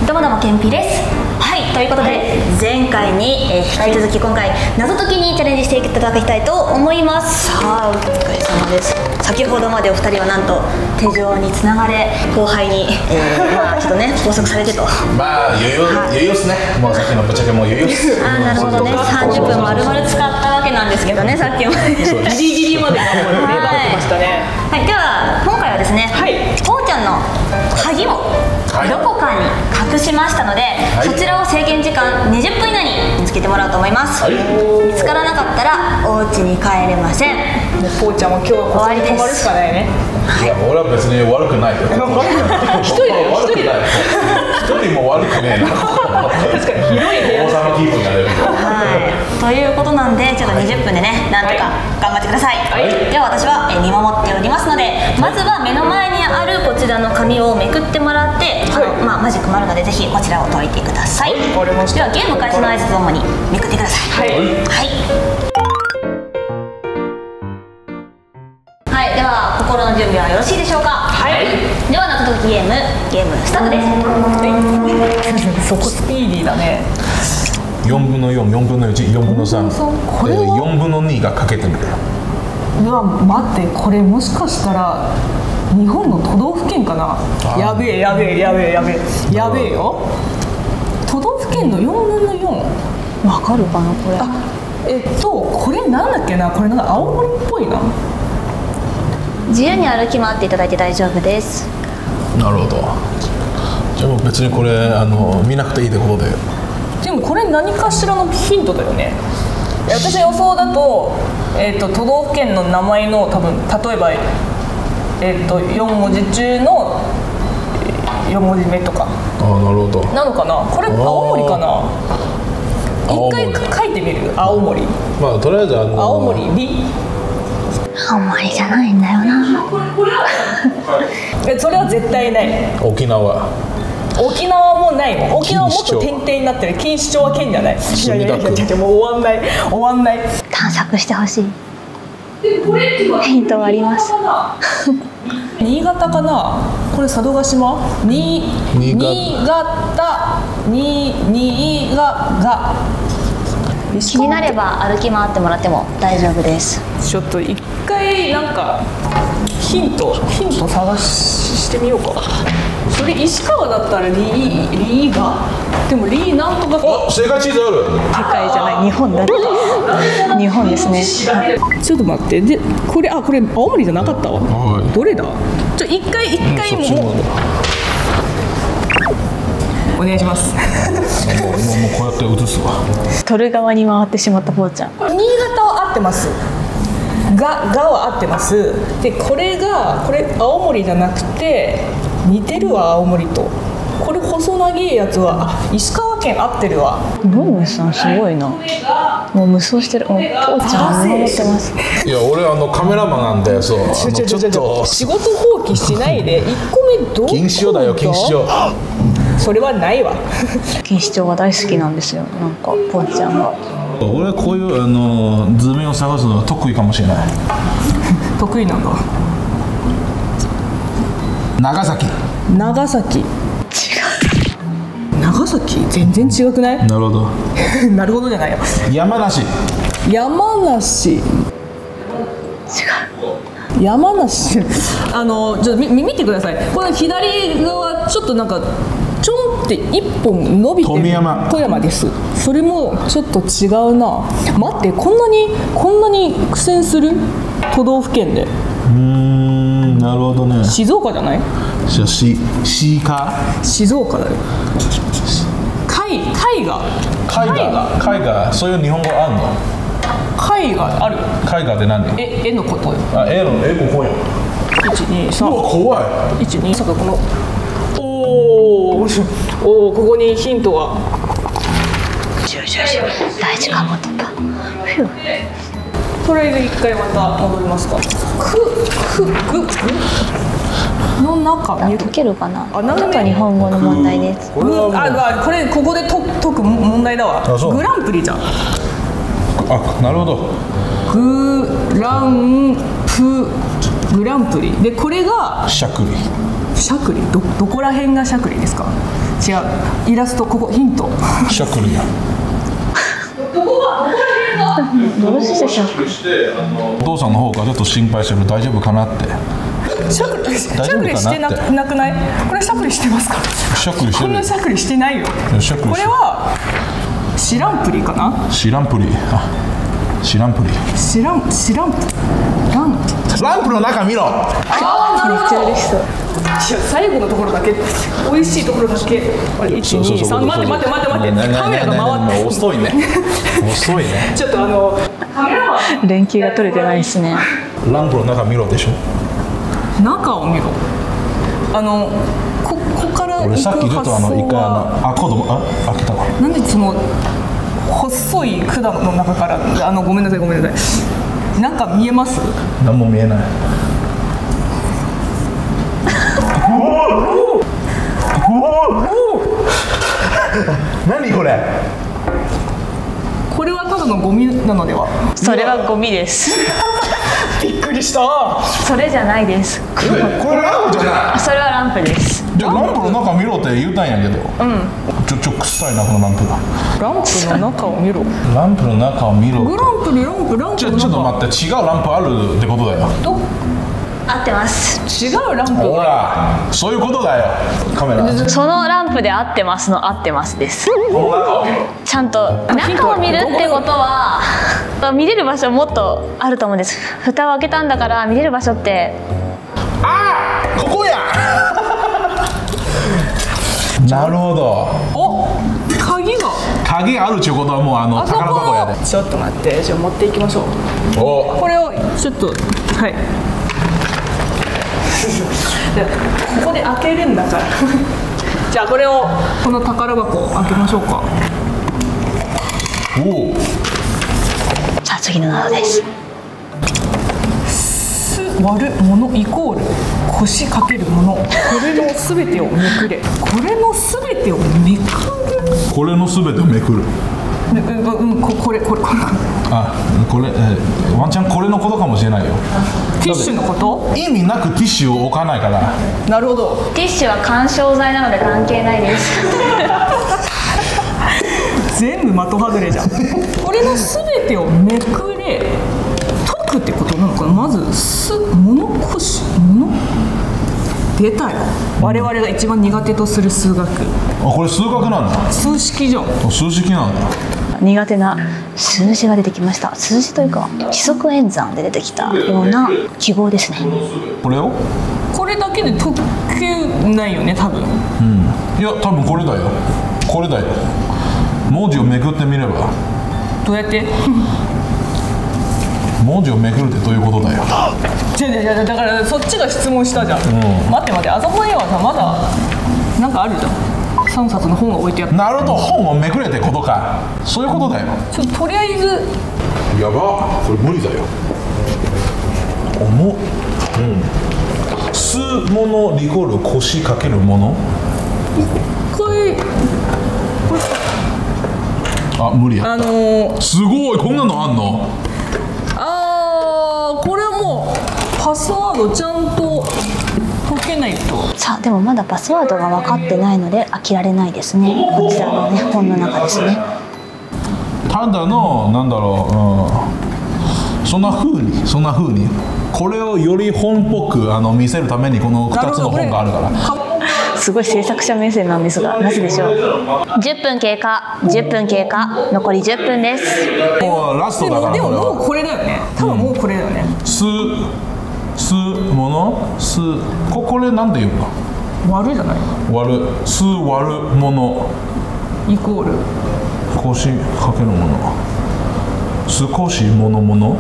どうもどうもけんぴです。はい、ということで、前回に、引き続き今回謎解きにチャレンジしていただきたいと思います。さあ、お疲れ様です。先ほどまでお二人はなんと手錠につながれ後輩に、まあちょっとね拘束されてと。 まあ余裕っすね。もうさっきのぶっちゃけもう余裕っす。 あ、なるほどね。30分丸々使ったわけなんですけどね、さっきまで。 ギリギリまで頑張ってましたね。 はい、では今回はですね、こうちゃんの鍵をどこかに隠しましたので、そちらを制限時間20分以内に見つけてもらおうと思います。見つからなかったらお家に帰れません。 もうこうちゃんも今日はここに泊まるしかないね。 いや、俺は別に悪くないよ。 一人だよ、一人だよ。 一人も悪くねえな。 確かに広い部屋。 王様気分が出る。 はい、ということなんで、ちょっと20分でね、なんとか頑張ってください。では私は見守っておりますので、まずは目の前にあるこちらの紙をめくってもらって、まあマジックもあるのでぜひこちらを解いてください。ではゲーム開始の挨拶とともにめくってください。はい、では心の準備はよろしいでしょうか。では謎解きゲームスタートです。 そこスピーディーだね。 4分の4、4分の1、4分の3、4分の2がかけてみる。 うわ、待って、これもしかしたら日本の都道府県かな。やべえやべえやべえやべえやべえよ。都道府県の4分の4。 わかるかなこれ。 これなんだっけな。これなんか青森っぽいな。 自由に歩き回っていただいて大丈夫です。 なるほど。じゃあもう別にこれ見なくていいってことで。 でもこれ何かしらのヒントだよね。私の予想だと、都道府県の名前の多分例えば、4文字中の4文字目とか。 ああ、なるほど。 なのかな。これ青森かな。一回書いてみる。青森。 まあとりあえず青森り。 青森じゃないんだよな。 それは絶対ない。 沖縄もないもん。沖縄もっと点々になってる。錦糸町は県じゃない。いやいやいや、もう終わんない。 探索してほしい。ヒントはあります。 新潟かな。これ佐渡島。新潟。 気になれば歩き回ってもらっても大丈夫です。 ちょっと一回なんかヒント探してみようか。それ石川だったらリーが、でもリーなんとか。 お、正解地図ある。 世界じゃない、日本だ。 日本ですね。 ちょっと待って。でこれ青森じゃなかったわ。どれだ。一回もうお願いします。 もうこうやって映すわ。 取る側に回ってしまったぽーちゃん。 新潟は合ってます。がは合ってます。でこれ青森じゃなくて似てるわ、青森と。これ細長いやつは石川県合ってるわ。 ノムさんすごいな。もう無双してる。もうぽーちゃん見守ってます。 いや、俺カメラマンなんで、そうちょっと仕事放棄しないで。1個目どう。 錦糸町だよ、錦糸町。 それはないわ。 錦糸町が大好きなんですよ、なんかぽーちゃんが。 俺はこういう図面を探すのは得意かもしれない。 得意なんだ。 長崎。 違う。長崎全然違くない？ なるほど。 なるほどじゃないよ。 山梨。 違う。山梨。ちょっと見てください。この左側ちょっとなんかちょんって一本伸びてる。富山です。それもちょっと違うな。待って、こんなに苦戦する都道府県で。 なるほどね。 静岡じゃない？ じゃあ静岡だよ。 絵画、そういう日本語あんの？ 絵画ある。 絵画って何？ 絵のことよ。 絵ここよ。 123。 うわ、怖い。 123がこの。おお、ここにヒントが。 大事かもとか。 とりあえず一回また戻りますか。の中解けるかな。ちょっと日本語の問題です。 これここで解く問題だわ。グランプリじゃん。 あ、なるほど。 グランプリで、これがしゃくり。 どこら辺がしゃくりですか？ 違う、イラスト、ここヒント。 シャックルや。 どうしてしょう。 お父さんの方がちょっと心配してる。大丈夫かなって。 しゃくりしてなくない？これしゃくりしてますか？ しゃくりしてる。 こんなしゃくりしてないよ。これはシランプリかな？ シランプリ。あ、シランプリ。ランプの中見ろ。 ああ、なるほど。最後のところだけ、美味しいところだけ。1、2、3、待って、カメラが回って。 遅いね。遅いね。 ちょっとカメラは連携が取れてないですね。 ランプの中見ろでしょ。 中を見ろ。ここから俺さっきちょっと一回子供開けたわ。 なんでその細い管の中からごめんなさい。なんか見えます？ 何も見えない。何これ？ これはただのゴミなのでは？ それはゴミです。 びっくりした。 それじゃないです。 これランプじゃない？ それはランプです。 じゃあランプの中見ろって言うたんやけど。ちょ臭いなこのランプが。 ランプの中を見ろ。 ランプの中を見ろ。 ランプの中。 ちょっと待って、違うランプあるってことだよ。 合ってます。 違うランプ。 ほら、そういうことだよ。カメラ。 そのランプで合ってますの合ってますです。ちゃんと中を見るってことは見れる場所もっとあると思うんです。蓋を開けたんだから見れる場所って。 ここや。なるほど。 お、 鍵あるっていうことはもう宝箱やで。 ちょっと待って、じゃあ持っていきましょう。これをちょっと、はい。ここで開けるんだから。じゃあこの宝箱を開けましょうか。 さあ次の謎です。 割るものイコール腰かけるもの。これのすべてをめくれ。これのすべてをめくる。 これのすべてをめくる。 これワンチャンこれのことかもしれないよ。 ティッシュのこと？ 意味なくティッシュを置かないから。 なるほど。 ティッシュは緩衝材なので関係ないです。 全部的外れじゃん。これのすべてをめくれ。解くってことなのかな。まず物出たよ。我々が一番苦手とする数学。 これ数学なんだ。 数式じゃん。 数式なんだ。 苦手な数字が出てきました。数字というか規則演算で出てきたような記号ですね。 これだけで解けないよね多分。 いや多分これだよ。文字をめくってみれば。 どうやって？ 文字をめくるってどういうことだよ。 だからそっちが質問したじゃん。待ってあそこにはさまだなんかあるじゃん。3冊の本が置いてあって。 なるほど、本をめくれってことか。そういうことだよ。 とりあえずやば、これ無理だよ。重っ。すものリコール腰かけるもの。 これ無理や。すごい、こんなのあんの？ これはもうパスワードちゃんと解けないと。 さあでもまだパスワードが分かってないので飽きられないですね。こちらのね本の中ですね。 ただのなんだろう、そんな風にこれをより本っぽく見せるためにこの2つの本があるから。 すごい制作者目線なんですが、なぜでしょう。10分経過、10分経過、残り10分です。 もうラストだから。 でももうこれだよね。多分もうこれだよね。 ものこれなんて言うの？ 割るじゃない？ 割るものイコール腰かけるもの。少しもの。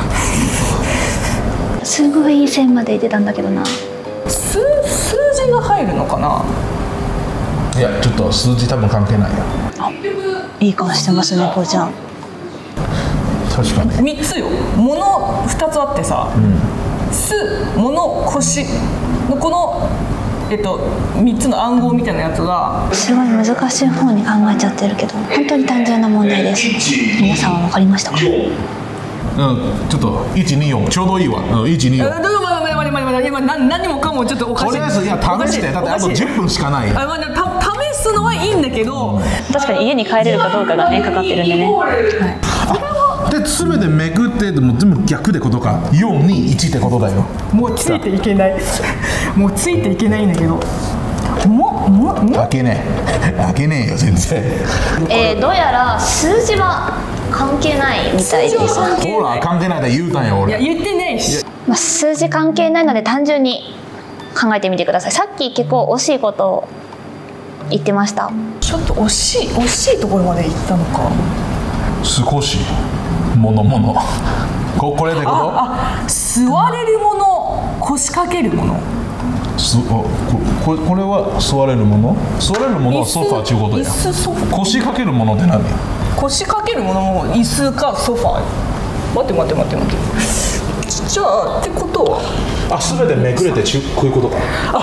すごいいい線までいってたんだけどな。 数字が入るのかな。 いやちょっと数字多分関係ないよ。 いい顔してますねこうちゃん。 確かに 3つよ。もの2つあってさ、もの腰のこの3つの暗号みたいなやつがすごい難しい方に考えちゃってるけど本当に単純な問題です。皆さんは分かりましたか？ちょっと124ちょうどいいわ。124。 今何もかもちょっとおかしい。 とりあえず試して。だってあと10分しかない。 試そけど、 確かに家に帰れるかどうかがねかかってるんでね。 で全てめくってでも全部逆ってことか。4、2、1ってことだよ。 もうついていけない。もうついていけないんだけど。 開けねえよ全然。 どうやら数字は関係ないみたいです。 ほら関係ないって言うたんよ俺。 いや言ってないし。 数字関係ないので単純に考えてみてください。さっき結構惜しいことを言ってました。 ちょっと惜しいところまで行ったのか。 少しものこれでこと？ 座れるもの、腰掛けるもの。 これは座れるもの？座れるものはソファーっていうことや。腰掛けるものって何？ 腰掛けるものも椅子かソファー。待ってじゃあってことは全てめくれてこういうことか。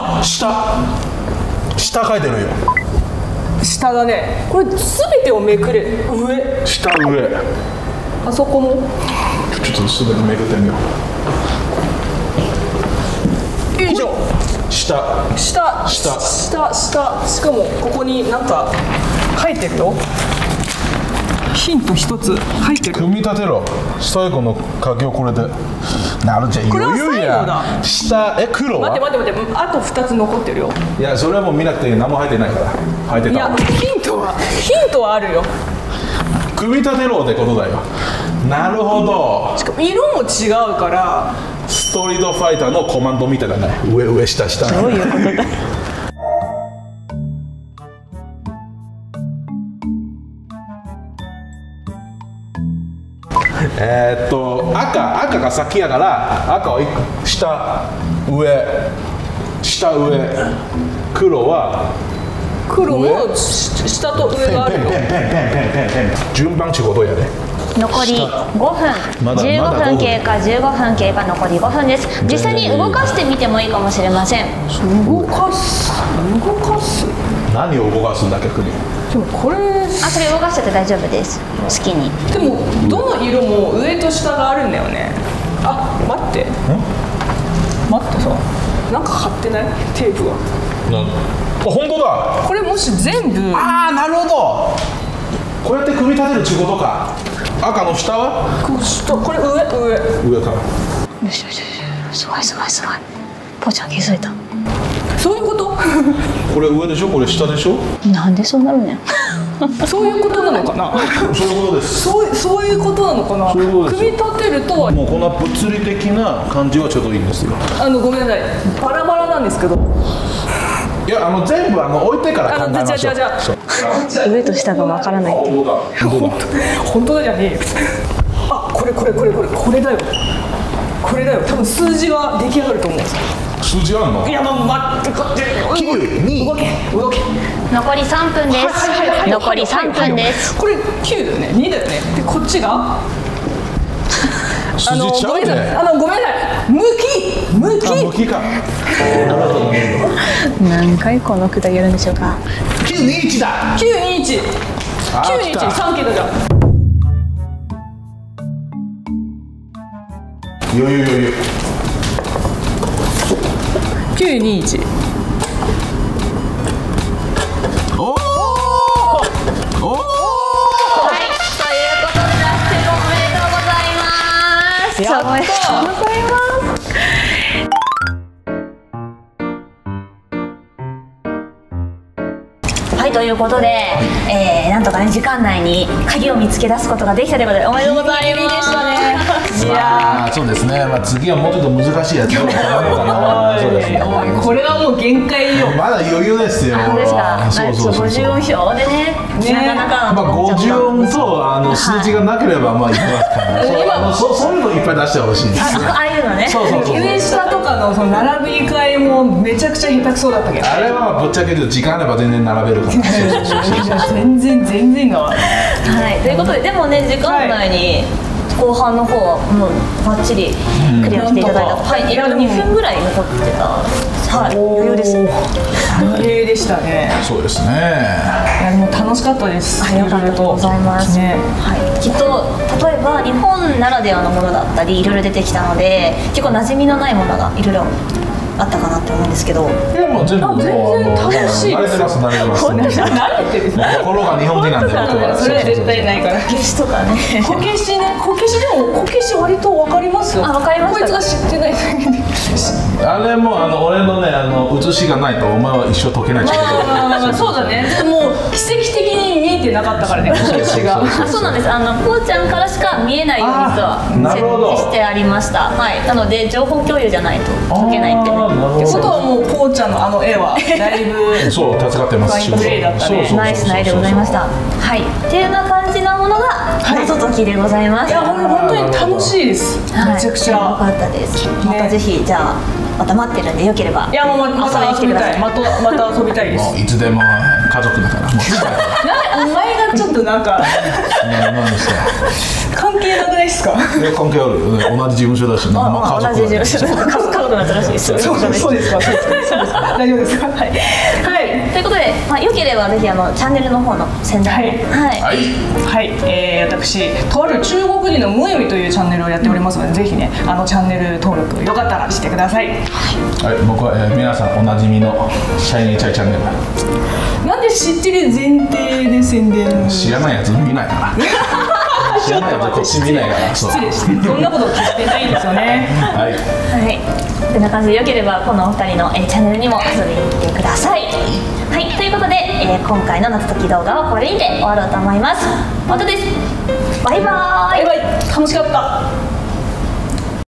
下書いてるよ。 下だね。これ全てをめくれ。 上あそこもちょっと全てめくってみよう。よいしょ。 下。 しかもここになんか書いてるよ。ヒント一つ入ってる。 組み立てろ。最後の書きをこれでなるじゃん。 これは最後だ。 下黒は？ 待ってあと2つ残ってるよ。 いやそれはもう見なくて何も入ってないから。入ってた。 いやヒントはあるよ。 組み立てろってことだよ。なるほど。 しかも色も違うからストリートファイターのコマンドみたいだね。上下どういうことだ。 赤が先やから赤は下上。黒も下と上があるよ。 順番仕事やね。 残り5分、15分経過、15分経過、残り5分です。実際に動かしてみてもいいかもしれません。 動かす。 何を動かすんだ逆に。 でもこれそれ動かしちゃって大丈夫です。好きに。 でもどの色も上と下があるんだよね。待ってさ、なんか貼ってない？テープが。 本当だ。 これもし全部なるほど。こうやって組み立てるってことか。赤の下は？ これ上か。 よしすごい。ぽーちゃん気づいた。 そういうこと？ これ上でしょ、これ下でしょ。 なんでそうなるねん。 そういうことなのかな。 そういうことです。 そういうことなのかな。組み立てるともうこの物理的な感じはちょっといいんですよ。 ごめんなさい、バラバラなんですけど。 いや全部置いてから考えましょう。 上と下がわからないっていう。 本当だじゃねえよ。これだよ。多分数字が出来上がると思う。 数字あるの？ いや待って。 9、2。 動け。 残り3分です。残り3分です。 これ9だよね。2だよね。でこっちが数字ちゃうね。 ごめんなさい。向きか。 何回このくだりやるんでしょうか。 921だ。 921 3桁じゃん。921。 おお。 はい、ということで達成おめでとうございます。 やった。 おめでとうございます。はい、ということで、なんとかね時間内に鍵を見つけ出すことができたということでおめでとうございます。 ギリギリでしたね。 いやそうですね。次はもうちょっと難しいやつを頼もうかな。そうですね。 これはもう限界よ。 まだ余裕ですよ。 そうですか。50音表でね、なかなか 50音と数字がなければいきますから。そういうのいっぱい出してほしいです。 ああいうのね。 上下とかのその並び替えもめちゃくちゃ下手くそだったけど。 あれはぶっちゃけ言うと時間あれば全然並べるから。 全然が。 はい。ということででもね時間内に。後半の方はもうバッチリクリアしていただいた。はい、2分ぐらい残ってた。はい、余裕です。 余裕でしたね。 そうですね。 いやもう楽しかったです。 ありがとうございます。はい、きっと例えば日本ならではのものだったりいろいろ出てきたので結構馴染みのないものがいろいろあったかなって思うんですけど。 いやもう全部全然楽しい慣れてます慣れてます。 慣れてる心が日本人なんで僕は。 それは絶対ないから。 こけしとかね。 こけしね、こけしでもこけし割とわかりますよ。 あ、わかりました。 こいつが知ってないだけで。 あれも俺のね写しがないとお前は一生解けない。 そうだね。もう奇跡的に見えてなかったからね、こけしが。 あ、そうなんです。こうちゃんからしか見えないように実は設置してありました。はい。なので情報共有じゃないと解けないってね。 ってことはもうこうちゃんの絵はだいぶそう助かってます。 ファインプレーだったね。 ナイスナイでございました。はい。っていうような感じなものが謎解きでございます。 いや本当に楽しいです。めちゃくちゃ。 良かったです。またぜひじゃあまた待ってるんでよければ。 いやもうまた遊びたい。また遊びたいです。 もういつでも家族だから。もうお前がちょっとなんかなんですか。 関係なくないですか。 関係ある。同じ事務所だし、 同じ事務所だ。家族だったらしいです。 そうですか。大丈夫ですか。はい。 ということで、よければぜひチャンネルの方の宣伝。 はい。 私とある中国人のむよいというチャンネルをやっておりますので、ぜひねチャンネル登録よかったらしてください。 はい。僕は皆さんおなじみのシャイニーチャイチャンネル。 なんで知ってる前提で宣伝。 知らないやつ見ないから。知らないやつこっち見ないから。 失礼して。そんなこと聞いてないんですよね。 はい。 はい。こんな感じでよければこのお二人のチャンネルにも遊びに来てください。はい。ということで今回の謎解き動画はこれにて終わろうと思います。またです。バイバーイ。 バイバイ。楽しかった。